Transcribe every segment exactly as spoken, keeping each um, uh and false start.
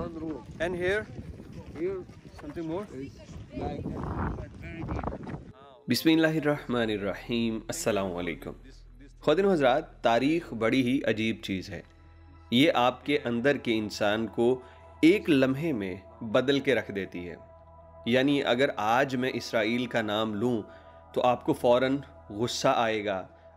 one room. And here, here something more. It's like but very deep. बिस्मिल्लाहिर्रहमानिर्रहीम, अस्सलाम वालेकुम। ख़ुवातीन व हज़रात, तारीख़ बड़ी ही अजीब चीज़ है। ये आपके अंदर के इंसान को एक लम्हे में बदल के रख देती है। यानी अगर आज मैं इसराइल का नाम लूँ तो आपको फ़ौरन गुस्सा आएगा,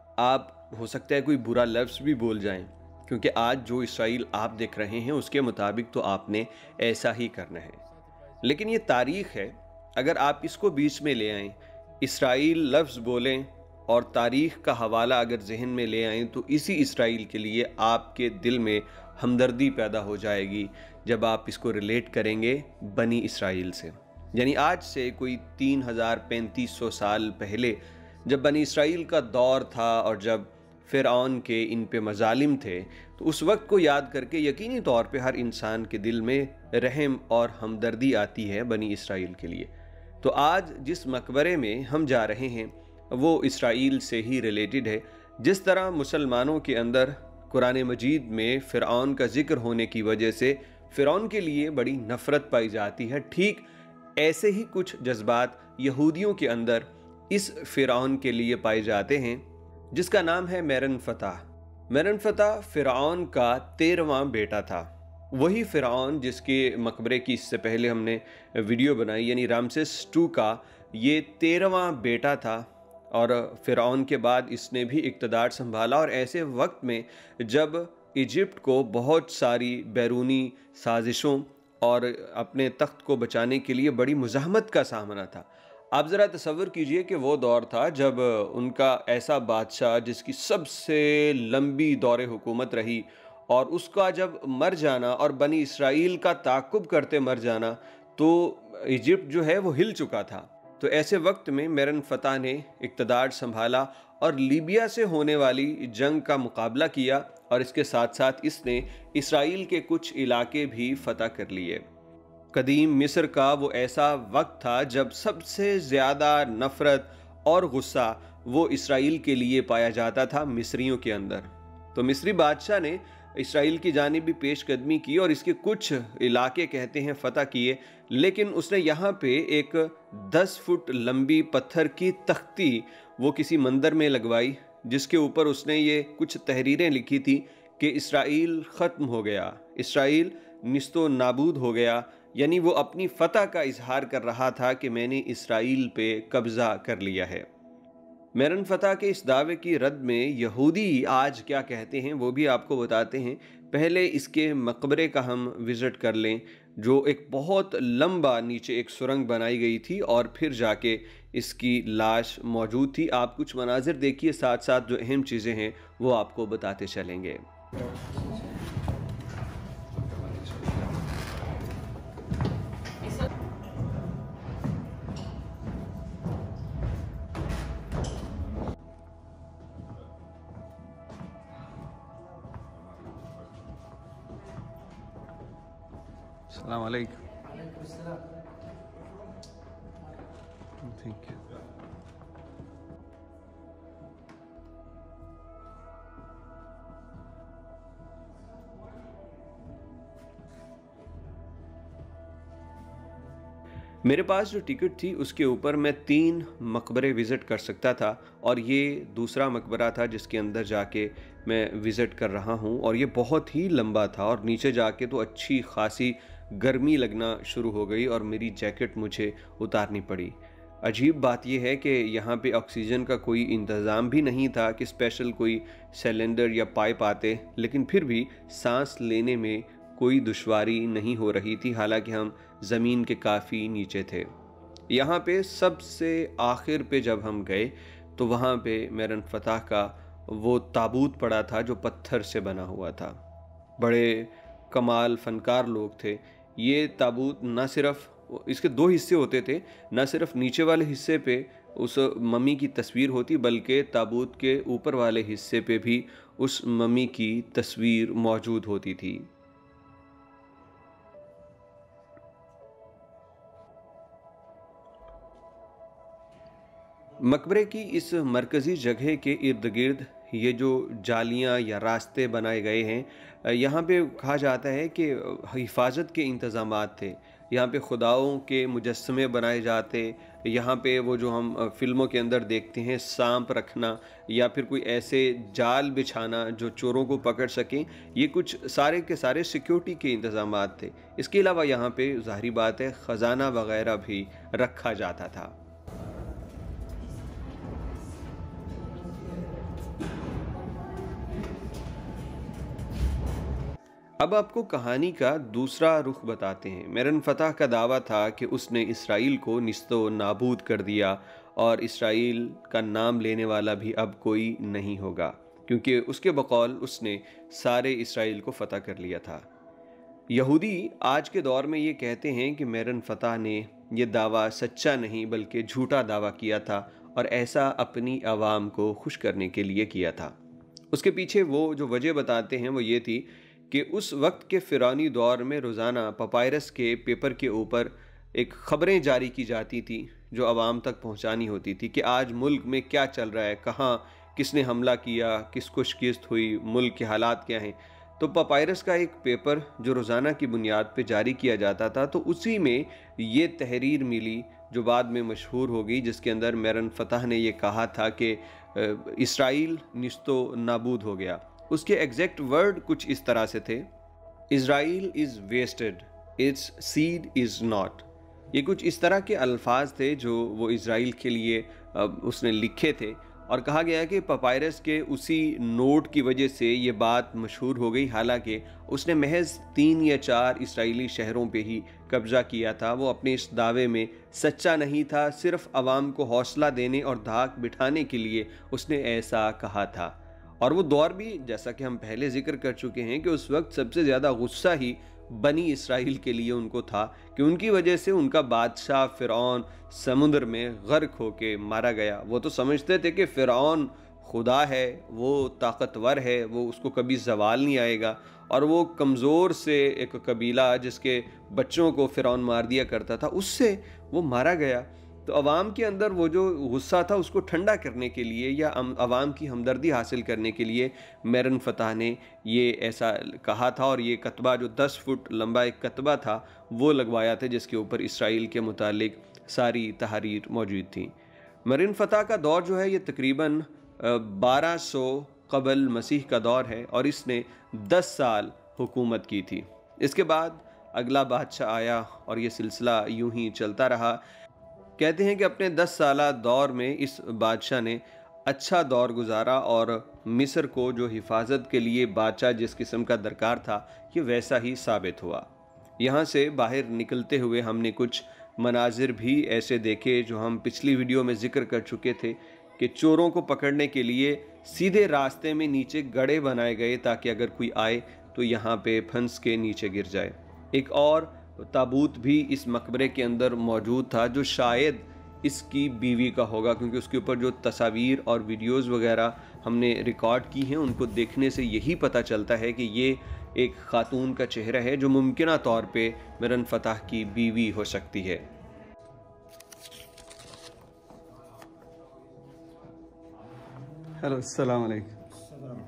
आप हो सकता है कोई बुरा लफ्ज़ भी बोल जाएं, क्योंकि आज जो इसराइल आप देख रहे हैं उसके मुताबिक तो आपने ऐसा ही करना है। लेकिन ये तारीख़ है, अगर आप इसको बीच में ले आएँ, इसराइल लफ्ज़ बोलें और तारीख़ का हवाला अगर जहन में ले आएँ, तो इसी इसराइल के लिए आपके दिल में हमदर्दी पैदा हो जाएगी जब आप इसको रिलेट करेंगे बनी इसराइल से। यानी आज से कोई तीन हज़ार पैंतीस सौ साल पहले जब बनी इसराइल का दौर था और जब फ़िरऔन के इन पे मज़ालिम थे, तो उस वक्त को याद करके यकीनी तौर पे हर इंसान के दिल में रहम और हमदर्दी आती है बनी इसराइल के लिए। तो आज जिस मकबरे में हम जा रहे हैं वो इसराइल से ही रिलेटेड है। जिस तरह मुसलमानों के अंदर कुरान मजीद में फ़िरऔन का ज़िक्र होने की वजह से फ़िरऔन के लिए बड़ी नफ़रत पाई जाती है, ठीक ऐसे ही कुछ जज्बात यहूदियों के अंदर इस फ़िरऔन के लिए पाए जाते हैं, जिसका नाम है मेरनफताह। मेरनफताह फ़िरऔन का तेरहवां बेटा था। वही फ़िरऔन जिसके मकबरे की इससे पहले हमने वीडियो बनाई, यानी रामसेस टू का ये तेरहवां बेटा था। और फ़िरऔन के बाद इसने भी इक़्तिदार संभाला, और ऐसे वक्त में जब इजिप्ट को बहुत सारी बैरूनी साजिशों और अपने तख्त को बचाने के लिए बड़ी मुज़ाहमत का सामना था। आप ज़रा तसव्वुर कीजिए कि वो दौर था जब उनका ऐसा बादशाह जिसकी सबसे लंबी दौरे हुकूमत रही और उसका जब मर जाना और बनी इसराइल का ताक़ुब करते मर जाना, तो इजिप्ट जो है वो हिल चुका था। तो ऐसे वक्त में मेरनफताह ने इक़्तिदार संभाला और लीबिया से होने वाली जंग का मुकाबला किया, और इसके साथ साथ इसने इसराइल के कुछ इलाके भी फ़तह कर लिए। कदीम मिस्र का वो ऐसा वक्त था जब सबसे ज़्यादा नफ़रत और गुस्सा वो इसराइल के लिए पाया जाता था मिस्रियों के अंदर। तो मिस्री बादशाह ने इसराइल की जानिब भी पेशकदमी की और इसके कुछ इलाके कहते हैं फ़तह किए, लेकिन उसने यहाँ पे एक दस फुट लंबी पत्थर की तख्ती वो किसी मंदिर में लगवाई, जिसके ऊपर उसने ये कुछ तहरीरें लिखी थी कि इसराइल ख़त्म हो गया, इसराइल निस्तो नाबूद हो गया। यानी वो अपनी फ़तह का इजहार कर रहा था कि मैंने इसराइल पे कब्ज़ा कर लिया है। मेरनफताह के इस दावे की रद्द में यहूदी आज क्या कहते हैं वो भी आपको बताते हैं। पहले इसके मकबरे का हम विज़िट कर लें, जो एक बहुत लंबा नीचे एक सुरंग बनाई गई थी और फिर जाके इसकी लाश मौजूद थी। आप कुछ मनाजिर देखिए, साथ साथ जो अहम चीज़ें हैं वो आपको बताते चलेंगे। अस्सलाम वालेकुम। Thank you. मेरे पास जो टिकट थी उसके ऊपर मैं तीन मकबरे विज़िट कर सकता था, और ये दूसरा मकबरा था जिसके अंदर जाके मैं विज़िट कर रहा हूँ, और ये बहुत ही लंबा था और नीचे जाके तो अच्छी खासी गर्मी लगना शुरू हो गई और मेरी जैकेट मुझे उतारनी पड़ी। अजीब बात यह है कि यहाँ पे ऑक्सीजन का कोई इंतज़ाम भी नहीं था कि स्पेशल कोई सिलेंडर या पाइप आते, लेकिन फिर भी सांस लेने में कोई दुश्वारी नहीं हो रही थी, हालांकि हम ज़मीन के काफ़ी नीचे थे। यहाँ पे सबसे आखिर पे जब हम गए तो वहाँ पे मेरनफताह का वो ताबूत पड़ा था जो पत्थर से बना हुआ था। बड़े कमाल फ़नकार लोग थे। ये ताबूत ना सिर्फ़, इसके दो हिस्से होते थे, ना सिर्फ नीचे वाले हिस्से पे उस मम्मी की तस्वीर होती, बल्कि ताबूत के ऊपर वाले हिस्से पे भी उस मम्मी की तस्वीर मौजूद होती थी। मकबरे की इस मरकज़ी जगह के इर्द गिर्द ये जो जालियाँ या रास्ते बनाए गए हैं, यहाँ पे कहा जाता है कि हिफाजत के इंतज़ामात थे। यहाँ पे खुदाओं के मुजस्समे बनाए जाते, यहाँ पे वो जो हम फिल्मों के अंदर देखते हैं सांप रखना या फिर कोई ऐसे जाल बिछाना जो चोरों को पकड़ सकें, ये कुछ सारे के सारे सिक्योरिटी के इंतज़ामात थे। इसके अलावा यहाँ पे ज़ाहिरी बात है ख़जाना वगैरह भी रखा जाता था। अब आपको कहानी का दूसरा रुख बताते हैं। मेरन फ़तह का दावा था कि उसने इसराइल को निस्तो नाबूद कर दिया और इसराइल का नाम लेने वाला भी अब कोई नहीं होगा, क्योंकि उसके बकौल उसने सारे इसराइल को फ़तह कर लिया था। यहूदी आज के दौर में ये कहते हैं कि मेरन फ़तह ने यह दावा सच्चा नहीं बल्कि झूठा दावा किया था और ऐसा अपनी आवाम को खुश करने के लिए किया था। उसके पीछे वो जो वजह बताते हैं वो ये थी कि उस वक्त के फ़िरौनी दौर में रोज़ाना पपायरस के पेपर के ऊपर एक ख़बरें जारी की जाती थी जो आवाम तक पहुंचानी होती थी कि आज मुल्क में क्या चल रहा है, कहाँ किसने हमला किया, किसको शिकस्त हुई, मुल्क के हालात क्या हैं। तो पपायरस का एक पेपर जो रोज़ाना की बुनियाद पे जारी किया जाता था, तो उसी में ये तहरीर मिली जो बाद में मशहूर हो गई, जिसके अंदर मेरन फ़तह ने ये कहा था कि इसराइल निस्तो नाबूद हो गया। उसके एग्जैक्ट वर्ड कुछ इस तरह से थे, Israel is wasted, it's seed is not. ये कुछ इस तरह के अल्फाज थे जो वो इज़राइल के लिए उसने लिखे थे और कहा गया कि पपायरस के उसी नोट की वजह से ये बात मशहूर हो गई। हालांकि उसने महज तीन या चार इसराइली शहरों पे ही कब्ज़ा किया था। वो अपने इस दावे में सच्चा नहीं था, सिर्फ आवाम को हौसला देने और धाक बिठाने के लिए उसने ऐसा कहा था। और वो दौर भी जैसा कि हम पहले जिक्र कर चुके हैं कि उस वक्त सबसे ज़्यादा गुस्सा ही बनी इसराइल के लिए उनको था कि उनकी वजह से उनका बादशाह फ़िरौन समुद्र में गर्क होके मारा गया। वो तो समझते थे कि फ़िरौन खुदा है, वो ताकतवर है, वो उसको कभी ज़वाल नहीं आएगा, और वो कमज़ोर से एक कबीला जिसके बच्चों को फ़िरौन मार दिया करता था उससे वो मारा गया। तो अवाम के अंदर वो जो गुस्सा था उसको ठंडा करने के लिए या अवाम की हमदर्दी हासिल करने के लिए मेरन फ़तह ने ये ऐसा कहा था और ये कतबा जो दस फुट लंबा एक कतबा था वो लगवाया था जिसके ऊपर इसराइल के मुतालिक सारी तहरीर मौजूद थी। मेरन फ़तह का दौर जो है ये तकरीबन बारह सौ क़बल मसीह का दौर है और इसने दस साल हुकूमत की थी। इसके बाद अगला बादशाह आया और ये सिलसिला यूं ही चलता रहा। कहते हैं कि अपने दस साला दौर में इस बादशाह ने अच्छा दौर गुजारा और मिस्र को जो हिफाजत के लिए बादशाह जिस किस्म का दरकार था ये वैसा ही साबित हुआ। यहाँ से बाहर निकलते हुए हमने कुछ मनाजिर भी ऐसे देखे जो हम पिछली वीडियो में ज़िक्र कर चुके थे कि चोरों को पकड़ने के लिए सीधे रास्ते में नीचे गड्ढे बनाए गए ताकि अगर कोई आए तो यहाँ पे फंस के नीचे गिर जाए। एक और ताबूत भी इस मकबरे के अंदर मौजूद था जो शायद इसकी बीवी का होगा, क्योंकि उसके ऊपर जो तस्वीर और वीडियोस वगैरह हमने रिकॉर्ड की हैं उनको देखने से यही पता चलता है कि ये एक खातून का चेहरा है जो मुमकिना तौर पे मेरन फ़तह की बीवी हो सकती है। हेलो, अस्सलाम वालेकुम।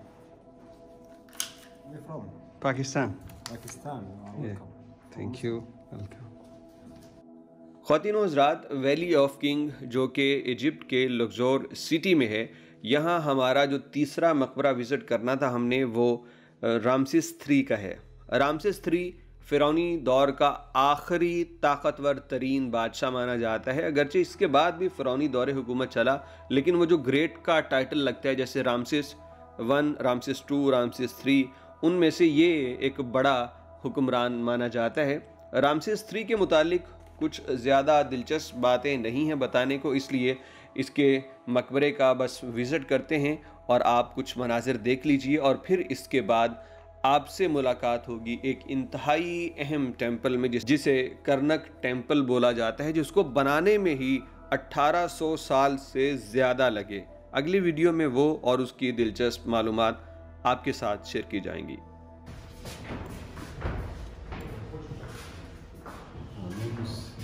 Pakistan. Pakistan. Thank you, welcome. ख़वातीन हज़रात, वैली ऑफ किंग जो कि इजिप्ट के लग्ज़ोर सिटी में है, यहाँ हमारा जो तीसरा मकबरा विज़िट करना था हमने वो रामसेस थ्री का है। रामसेस थ्री फ़िरौनी दौर का आखिरी ताकतवर तरीन बादशाह माना जाता है। अगरचे इसके बाद भी फ़िरौनी दौर हुकूमत चला, लेकिन वो जो ग्रेट का टाइटल लगता है जैसे Ramses one, Ramses two, Ramses three, उनमें से ये एक बड़ा हुक्मरान माना जाता है। रामसेस थ्री के मुतालिक कुछ ज़्यादा दिलचस्प बातें नहीं हैं बताने को, इसलिए इसके मकबरे का बस विज़िट करते हैं और आप कुछ मनाजिर देख लीजिए और फिर इसके बाद आपसे मुलाकात होगी एक इंतहाई अहम टेम्पल में जिस जिसे करनक टेम्पल बोला जाता है, जिसको बनाने में ही अट्ठारह सौ साल से ज़्यादा लगे। अगली वीडियो में वो और उसकी दिलचस्प मालूमात आपके साथ शेयर की जाएंगी।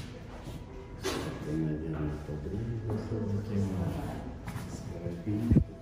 Thank you.